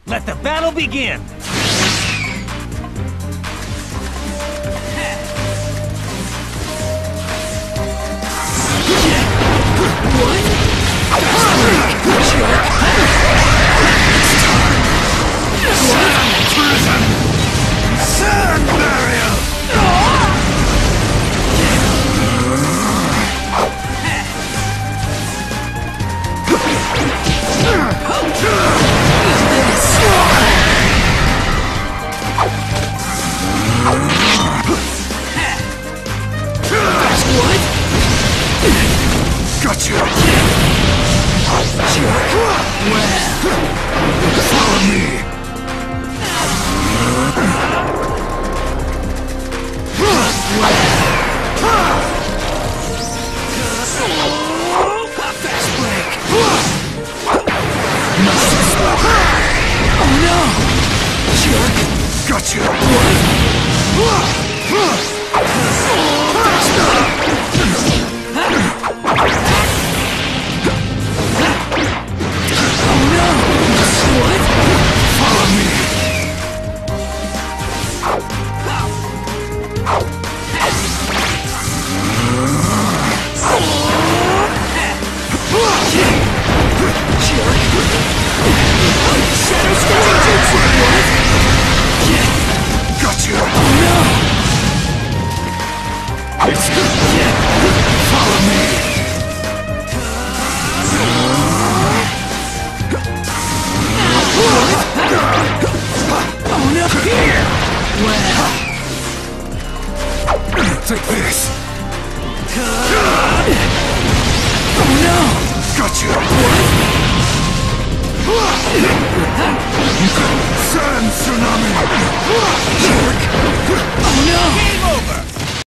Let the battle begin! Sand barrier! What? Gotcha! Follow me! Fast break! Oh no! Jerk! Gotcha! Follow me! Shadow Gotcha! No! Follow me! Oh no! Here! Well... Take this! Oh no! Gotcha! Sand tsunami! Oh no! Game over!